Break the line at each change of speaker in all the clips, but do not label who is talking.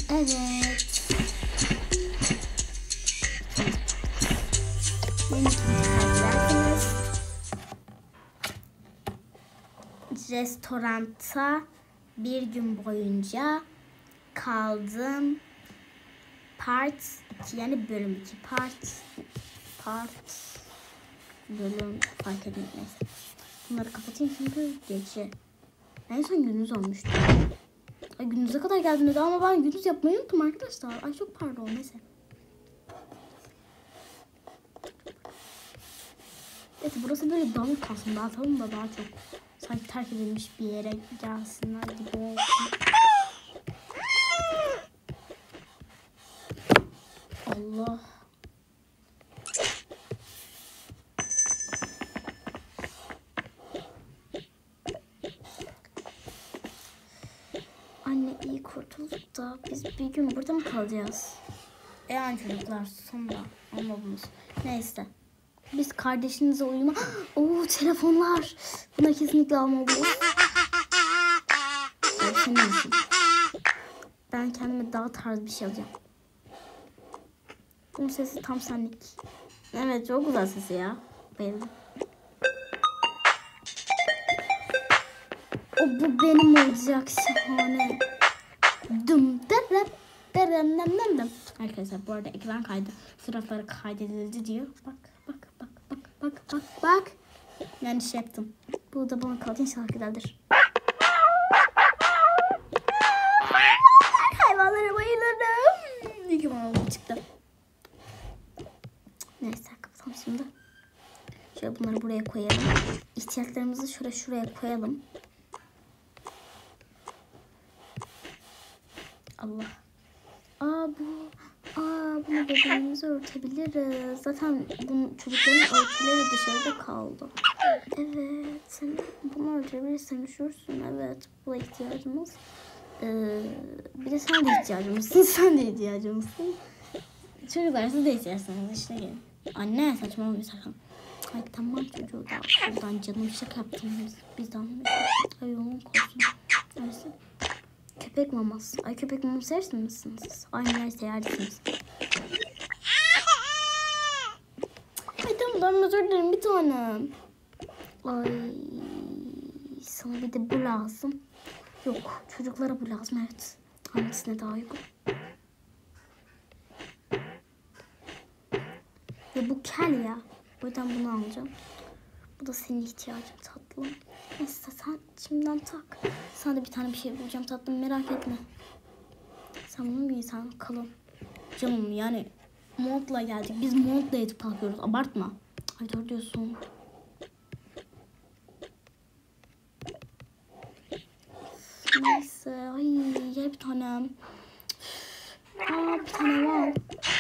Evet. Restoranta bir gün boyunca kaldım. Part 2 yani bölüm 2. Part bölüm fark etmez. Bunları kapatayım çünkü gece. En son gündüz olmuştu. Ay gündüze kadar geldim dedi ama ben gündüz yapmayı unuttum arkadaşlar. Ay çok pardon neyse. Evet burası böyle dağınık kalsın. Dağıtalım da daha çok sanki terk edilmiş bir yere gelsinler gibi olsun. Allah. Anne iyi kurtulduk da biz bir gün burada mı kalacağız? Yani çocuklar sonra anladınız. Neyse. Biz kardeşinize uyuma... Oo telefonlar. Bunları kesinlikle almalıyız. Ben kendime daha tarz bir şey alacağım. Bunun sesi tam senlik. Evet çok güzel sesi ya. Bayıldım. O bu benim olacak şahane. Dım derem derem dem dem dem. Arkadaşlar bu arada ekran kaydı fotoğrafları kaydedildi diyor. Bak. Yani şey yaptım. Bu da bana kaldı inşallah güzeldir. Hayvanlara bayılırım. İyi ki bana çıktı. Neyse kapatalım şimdi. Şöyle bunları buraya koyalım. İhtiyaçlarımızı şuraya koyalım. Allah. Bunu bebeğimizi örtebiliriz. Zaten bunun çocukların örtüleri dışarıda kaldı. Evet. Sen bunu örtebilirsen üşürsün. Evet. Buna ihtiyacımız. Bir de sen de ihtiyacımızsın. Çocuklar siz de ihtiyaçlarınız işte gelin. Anne saçmalama bir sakın. Ay tamam çocuğu da buradan canım şaka yaptım bizden. Ay yolun korksun. Neyse. Köpek maması. Ay köpek maması yersin misiniz siz? Ay neyse yersiniz. Ay tamam özür dilerim bir tanem. Ay sana bir de bu lazım. Yok çocuklara bu lazım evet. Hangisine daha uygun? Ve bu kel ya. O yüzden bunu alacağım. Bu da senin ihtiyacın tatlım. Neyse sen şimdiden tak. Sana da bir tane bir şey bulacağım tatlım merak etme. Sen bunu bir insan kalın. Canım yani montla geldik. Biz montla yatıp kalkıyoruz. Abartma. Ay doğru diyorsun. Neyse. Ay gel bir tanem. Bir tane var.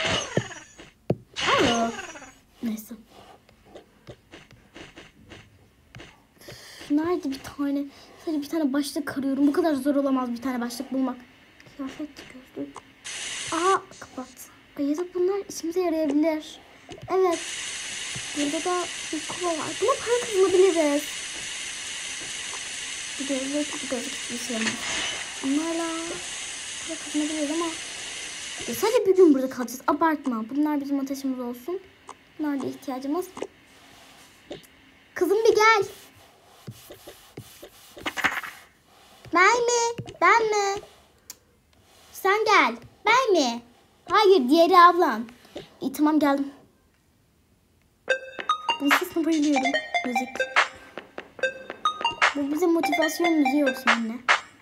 Neyse. Nerede bir tane? Sadece bir tane başlık arıyorum. Bu kadar zor olamaz bir tane başlık bulmak. Kıyafet gözlük. Kapat. Ay yazık bunlar işimize yarayabilir. Evet. Burada da bir kova var. Buna para kazanabiliriz. Bu gözlük hiçbir şey olmaz. Bunlarla para kazanabiliriz ama sadece bir gün burada kalacağız. Abartma. Bunlar bizim ateşimiz olsun. Bunlar da ihtiyacımız. Kızım bir gel. Ben mi? Sen gel. Ben mi? Hayır diğeri ablan. İyi tamam geldim. Bu sesine bayılıyorum. Müzik. Bu bize motivasyon müziği olsun anne.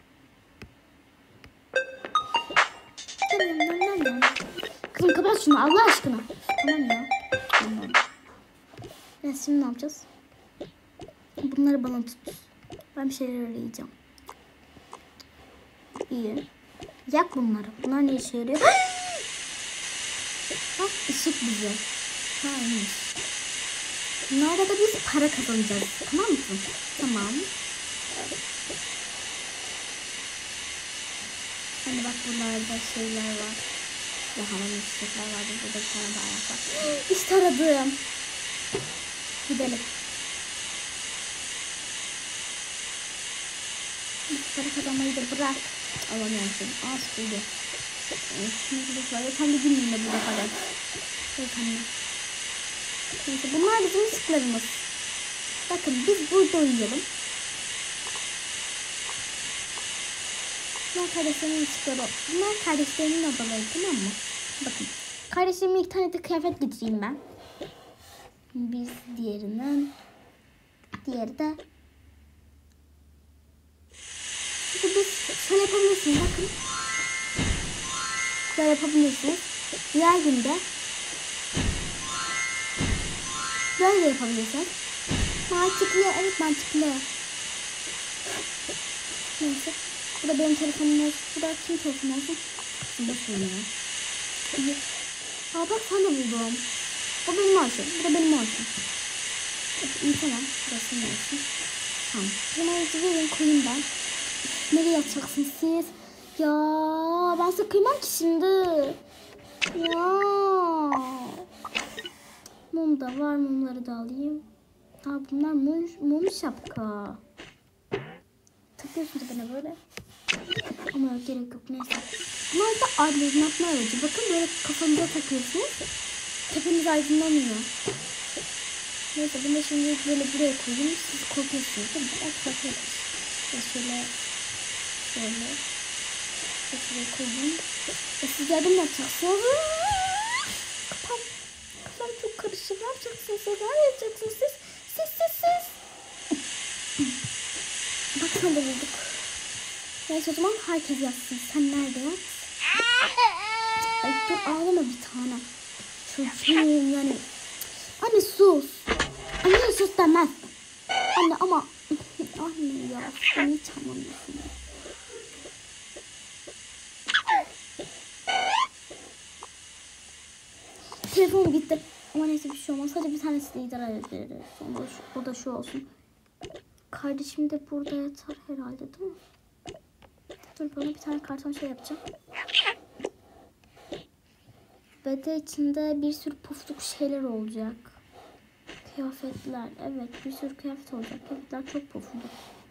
Kızım kapat şunu Allah aşkına. Tamam ya. Tamam. Evet şimdi ne yapacağız? Bunları bana tut. Ben bir şeyler arayacağım. İyi. Yak bunları. Bunlar ne işe yarıyor? Bak ışık bize. Hayır. Bunlarla da biz para kazanacağız. Tamam mı? Tamam. Hani bak buralarda şeyler var. Daha çiçekler var. Burada bir tane daha var. İşte aradım. Gidelim. Para kazanmayı da bırak. Alamıyorum seni. Sıkıldı. Zaten bir günlüğüne burada kadar. Evet anne. Neyse bunlar bizim ışıklarımız. Bakın biz burada uyuyalım. Bunlar kardeşlerimin ışıkları. Bunlar kardeşlerimin odaları, tamam mı? Bakın. Kardeşlerime 2 tane de kıyafet getireyim ben. Biz diğerinin. Diğeri de. Biz şöyle yapabilirsiniz bakın. Böyle yapabilirsiniz. Diğer günde böyle yapabilirsiniz. Mantıklı, evet mantıklı. Neyse. Bu da benim telefonum olsun. Bu da kim telefonu olsun? Boş ver ya. İyi. Aa bak sen de buldum. O benim olsun. Bu da benim olsun. İyi tamam. Burası ne olsun? Tamam. Bunu verin koyayım ben. Nereye yatacaksınız siz? Ya ben size kıymam ki şimdi. Ya. Mum da var. Mumları da alayım. Aa bunlar mum şapka. Takıyorsunuz bana böyle. Ama gerek yok neyse. Bunlar da aydınlatma aracı. Bakın böyle kafanıza takıyorsunuz. Tepeniz aydınlanıyor. Neyse bunu da şimdi böyle buraya koyayım. Siz korkuyorsunuz değil mi? Şöyle şuraya koyayım. Siz yardım yapacaksınız. Kafam çok karışık. Ne yapacaksınız? Ne yapacaksınız siz? Siz. Bak sana da bulduk. Neyse o zaman herkes yatsın. Sen nerede yat? Ay dur ağlama bir tane. Çocuğum yani. Anne sus. Anne sus demez. Anne ama. Anne ya. Sen hiç anlamıyorsun. Telefon gitti. Ama neyse bir şey olmaz. Sadece bir tanesi de idare ederiz. O da şu olsun. Kardeşim de burada yatar herhalde değil mi? Dur bana bir tane karton şey yapacağım. Ve de içinde bir sürü pufluk şeyler olacak. Kıyafetler. Evet bir sürü kıyafet olacak. Kıyafetler çok pufluk.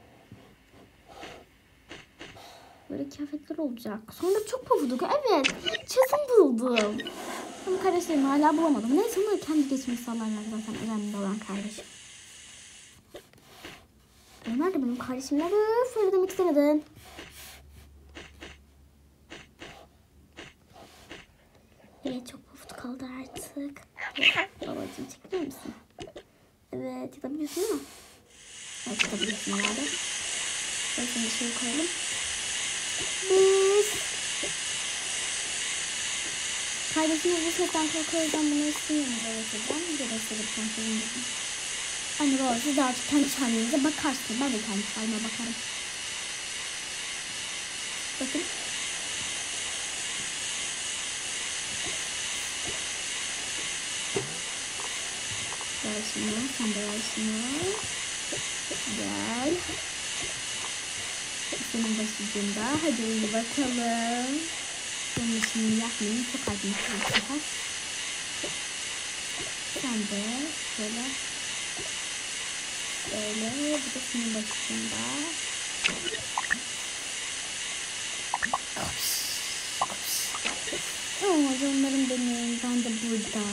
Böyle kıyafetler olacak. Sonra çok pufluk. Evet. Çözüm buldum. Ama kardeşlerimi hala bulamadım. Neyse onları kendi geçmiş sağlarlar zaten. Önemli olan kardeşim. Nerede benim kardeşim? Nerede? Öyle demek istemedin. Evet çok pufut kaldı artık. Babacığım çekilir misin? Evet yatabiliyorsun değil mi? Evet yatabiliyorsun herhalde. Böyle şimdi şöyle koyalım. Biz. Kardeşim bu sesten korkuyorsan bunu istemiyorum. Böyle yapacağım. Bir de göstereceğim çocuğum. Anne baba siz de artık kendi halinize bakarsınız. Ben de kendi halime bakarım. Bakın. Gel şimdi. Sen de gel şimdi. Gel. Senin başucunda. Hadi uyu bakalım. Bunu şimdi yapmayın. Çok acımışsın bu sefer. Sen de şöyle. Böyle. Bu da senin başucunda. Oh canlarım benim. Ben de burada.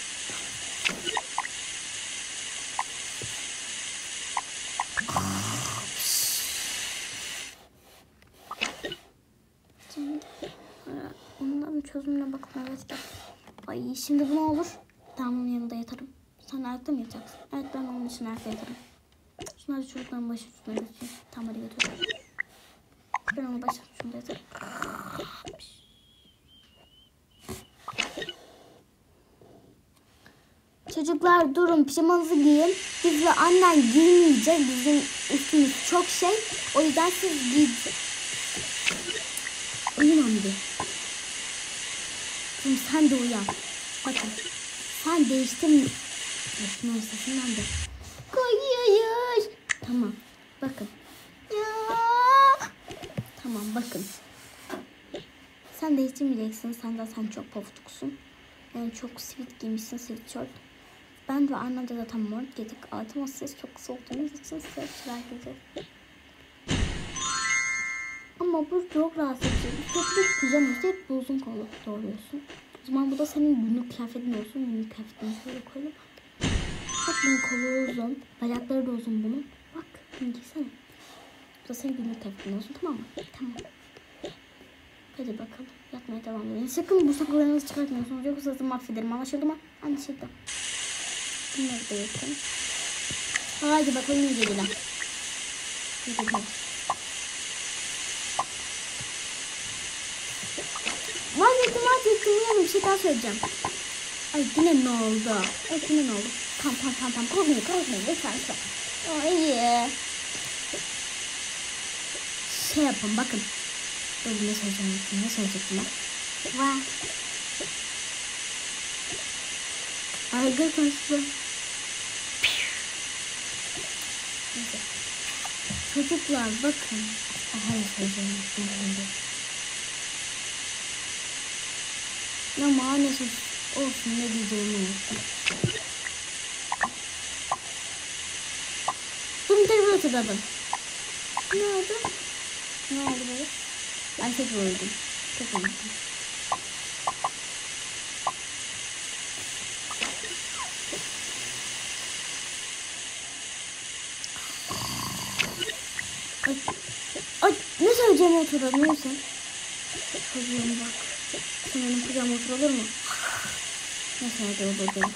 Şimdi onların çözümüne bakın. Evet gel. Ay şimdi bu ne olur? Tamam onun yanında yatarım. Sen ayakta mı yatacaksın? Evet ben onun için ayakta yatarım. Şunları çocukların başı üstüne götüreyim. Tam hadi götür. Ben onun başı üstünde yatarım. Çocuklar durun pijamanızı giyin. Biz ve annen giymeyecek. Bizim üstümüz çok şey. O yüzden siz giyin. Uyumam bir. Kızım sen de uyan. Bakın. Sen değiştin mi? Şunun sesinden de. Koyuyor. Tamam. Bakın. Ya. Tamam bakın. Sen değiştirmeyeceksin. Sen çok poftuksun. Yani çok sivit giymişsin sweatshirt. Ben ve annem de zaten mont giydik. Ama siz çok kısa olduğunuz için size şeyler giyeceğiz. Ama Ama bu çok rahatsız edici. Sürekli pijama, hep uzun kollu doğruyorsun. O zaman bu da senin günlük kıyafetin olsun. Günlük kıyafetini şöyle koyalım. Bak bunun kolu uzun. Bacakları da uzun bunun. Bak bunu giysene. Bu da senin günlük kıyafetin olsun, tamam mı? Tamam. Hadi bakalım. Yatmaya devam edelim. Sakın bu sakallarınızı çıkartmıyorsunuz. Yoksa sizi mahvederim. Anlaşıldı mı? Anlaşıldı. Bunları da yapalım. Haydi bakalım iyi geceler. İyi geceler. Vazgeçtim. Bir şey daha söyleyeceğim. Ay yine ne oldu? Tamam. Korkmayın. Lütfen. Ay. Şey yapın bakın. Dur ne söyleyecektim ben? Vay. Arkadaşlar. Çocuklar bakın. Hayır söyleyeceğim. Ya maalesef olsun, ne diyeceğimi unuttum. Bunu tekrar hatırladım. Ne oldu böyle? Ben tekrar öldüm. Ay ne söyleyeceğimi hatırladım. Neyse. Hazırım bak. Sen benim kucağıma oturulur mu? Nasıl hadi o bakalım.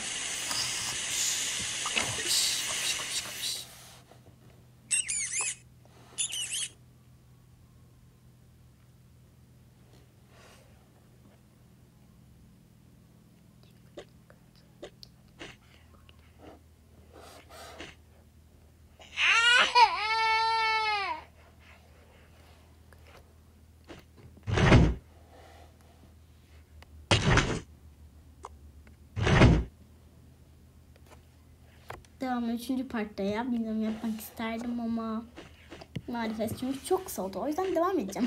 Devamlı 3. partta ya. Bilmiyorum, yapmak isterdim ama maalesef çünkü çok kısa oldu. O yüzden devam edeceğim.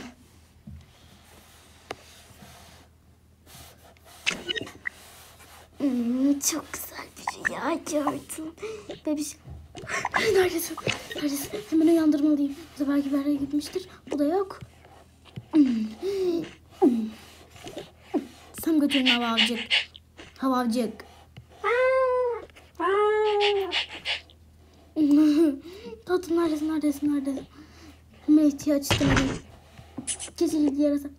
Çok güzel bir rüya gördüm. Bebiş. Neredesin? Hemen uyandırmalıyım. Bu sefer gibi araya gitmiştir. Bu da yok. Sen götürün havavcık. Tatlım neredesin? Hemen ihtiyaç istemedim. Geceli yarasa.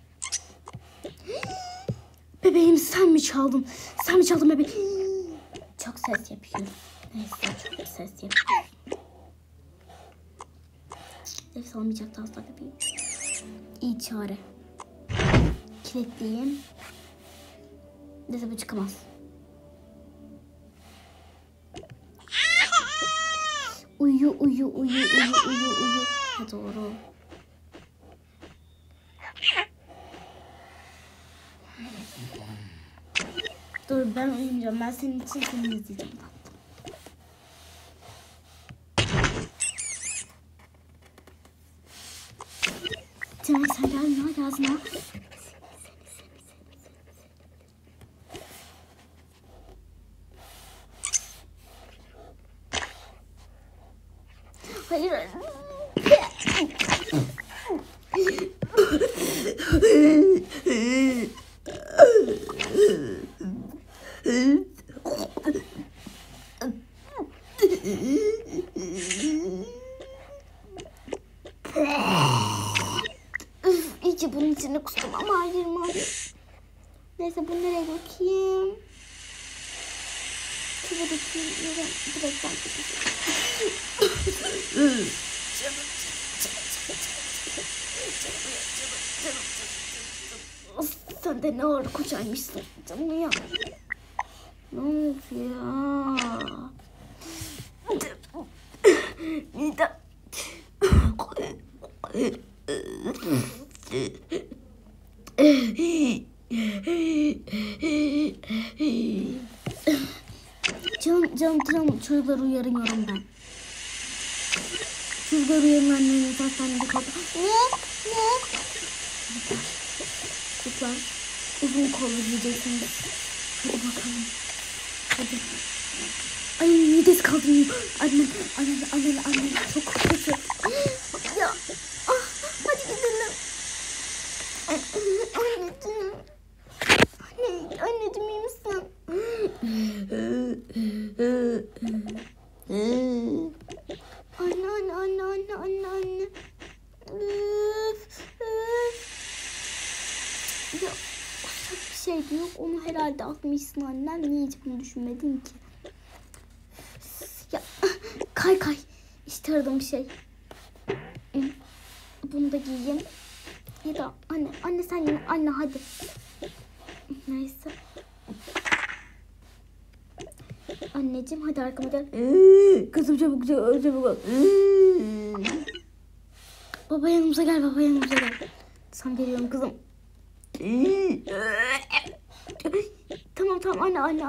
Bebeğim sen mi çaldın bebeğim? Çok ses yapıyorum. Neyse çok ses yapıyorum. Nefes almayacaktı asla bebeğim. İyi çare. Kilitleyeyim. Neyse bu çıkamaz. Uyu. Ha doğru. Dur ben uyumayacağım. Ben senin için seni izleyeceğim. Cemal sen gelsin ha. Hayır. İyice bunun içine kustum ama hayır. Neyse bunu nereye dökeyim? Şuraya dökeyim. Direkt ben Sen de ne ağır kocaymışsın canım ya. Ne oluyor ya? Nida. Canım çocukları uyarıyorum ben. Çocukları uyarın annenin hastanede kaldı. Ne? Çocuklar uzun kollu giyeceksiniz. Hadi bakalım. Hadi. Ay midesi kaldırmıyor. Anne çok kötü. Ya hadi gidelim. Anneciğim. Anneciğim iyi misin? Anne. Üf. Ya bir şey de yok. Onu herhalde atmışsın annem. Niye hiç bunu düşünmedin ki? Ya kay. İşte aradığım şey. Bunu da giyeyim. Ya da anne sen yine anne hadi. Neyse. Anneciğim hadi arkama gel. Kızım çabuk. Baba yanımıza gel. Sen geliyorum kızım. Tamam anne.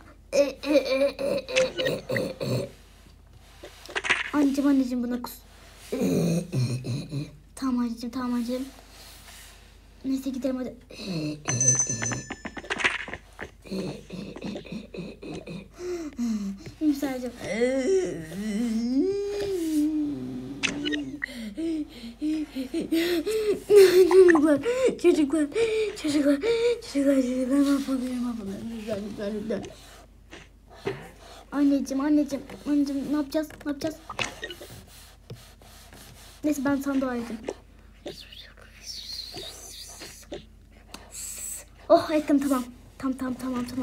Anneciğim buna kus. Tamam anneciğim. Neyse gidelim hadi. Müsaade. Çocuklar mahvoluyorum. Anneciğim ne yapacağız? Neyse ben sana dua edeyim. Oh ettim tamam. Tamam.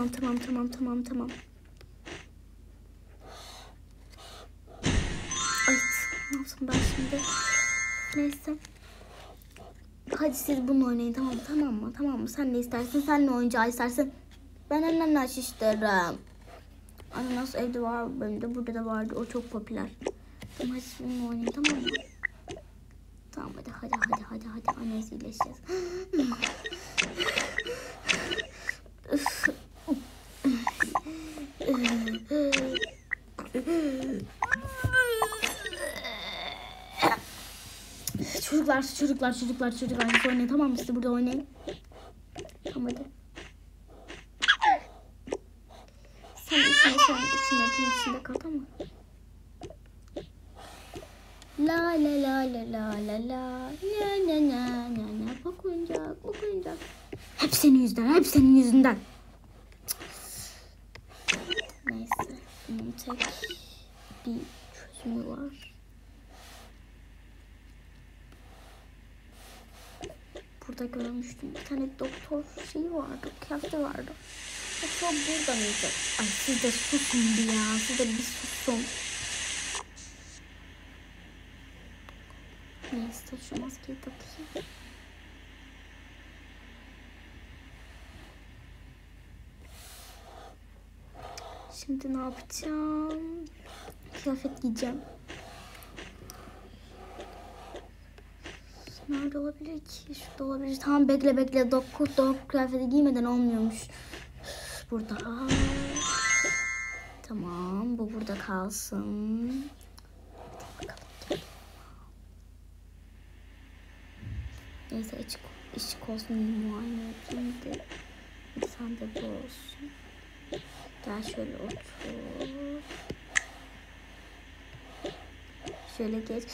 Ay ne yapsam ben şimdi? Neyse. Hadi siz bunu oynayın tamam mı? Sen ne istersin? Sen ne oyuncağı istersin? Ben annemle isterim. Ananas evde var, benim de burada da vardı. O çok popüler. Tamam hadi siz bunu oynayın tamam mı? Tamam hadi annesi iyileşeceğiz. Çocuklar siz oynayın tamam mı? Siz burada oynayın. Tamam hadi. Sen içine bunun içinde kal tamam mı? La bak oyuncak. Hep senin yüzünden. Neyse bunun tek bir çözümü var. Burada görmüştüm bir tane doktor şeyi vardı, kıyafeti vardı. Doktor burada mıydı? Ay siz de susun bir ya, siz de bir susun. Neyse şu maskeyi takayım. Şimdi ne yapacağım? Kıyafet giyeceğim. Nerede olabilir ki? Şurada olabilir. Tamam bekle. Doktor kıyafeti giymeden olmuyormuş. Burada. Tamam bu burada kalsın. Neyse içi olsun muayene yapayım da. Sen de bu olsun. Gel şöyle otur. Şöyle geç.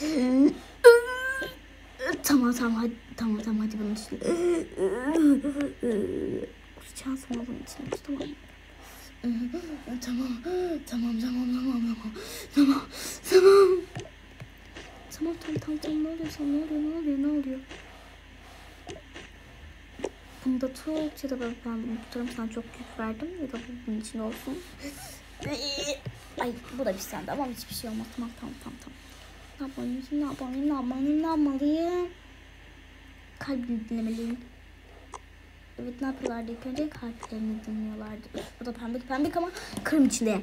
Tamam hadi bunun içine. Kusacağım sana bunun içine tamam mı? Tamam ne oluyor? Bunu da tut ya da ben bunu tutarım sana çok yük verdim ya da bu bunun için olsun. Ay bu da bir sende ama hiçbir şey olmaz tamam. Ne yapmalıyım? Kalbini dinlemeliyim. Evet ne yapıyorlardı ilk önce? Kalplerini dinliyorlardı. Bu da pembik ama kırım içinde.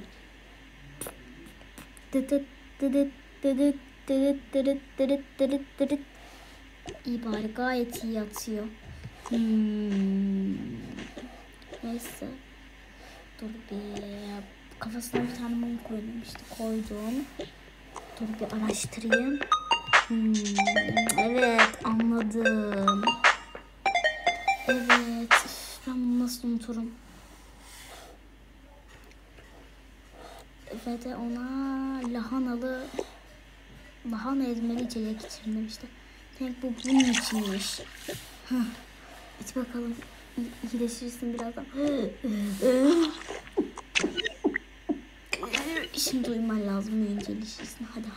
İyi bari gayet iyi atıyor. Neyse. Dur bir kafasına bir tane mum koydum koydum. Dur bir araştırayım. Evet anladım. Evet ben bunu nasıl unuturum? Ve de ona lahana ezmeli içecek içirdim işte. Tek bu bunun içinmiş. İç bakalım. İyileşirsin birazdan. Şimdi uyuman lazım. Uyuyunca iyileşirsin. Hadi.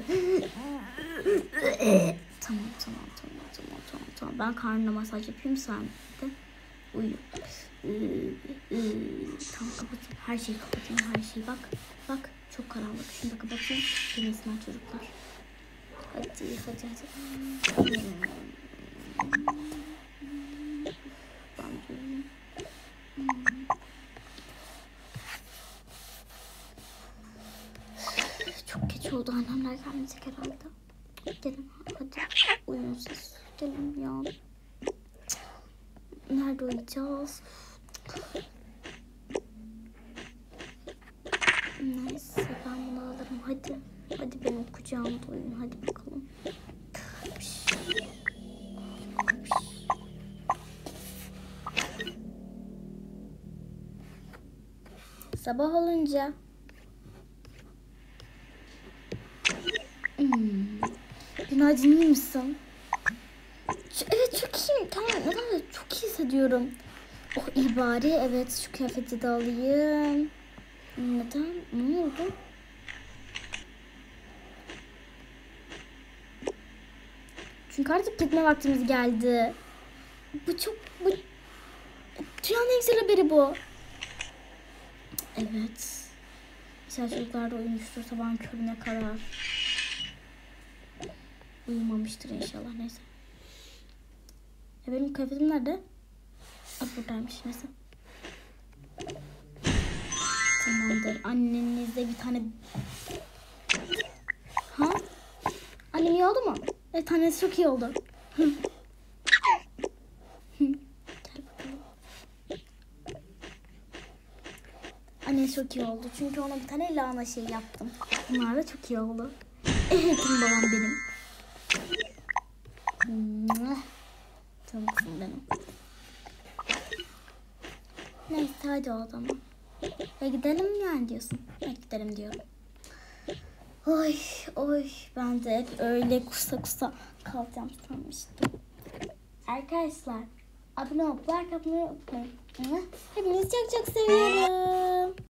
Tamam. Ben karnına masaj yapayım, sen de uyu. Tamam, kapatayım. Her şeyi kapatayım. Bak. Çok karanlık. Şunu da kapatayım. Dinlesinler çocuklar. Hadi. Ben diyorum. Çok geç oldu. Annemler gelmeyecek herhalde. Gelin hadi. Uyuyun siz. Gelin ya. Nerede uyuyacağız? Neyse ben bunu alırım. Hadi benim kucağımda uyuyun. Hadi bakalım. Sabah olunca günaydın, iyi misin? Evet çok iyiyim. Tamam, neden çok iyi hissediyorum. Oh iyi bari. Evet şu kıyafeti de alayım. Neden? Ne oldu? Çünkü artık gitme vaktimiz geldi. Bu dünyanın en güzel haberi bu. Evet. Güzel çocuklar da uyumuştur sabahın körüne kadar. Uyumamıştır inşallah, neyse. Benim kıyafetim nerede? Buradaymış, neyse. Tamamdır. Annenizde bir tane... Ha? Annem iyi oldu mu? Evet, annesi çok iyi oldu. Gel bakalım. Annesi çok iyi oldu. Çünkü ona bir tane lahana şey yaptım. Bunlar da çok iyi oldu. Kim babam benim. Canım kızım benim. Neyse hadi o zaman. Gidelim yani diyorsun. Evet gidelim diyorum. Oy ben de hep öyle kusa kalacağım sanmıştım. Arkadaşlar abone olup like atmayı unutmayın. Hepinizi çok seviyorum.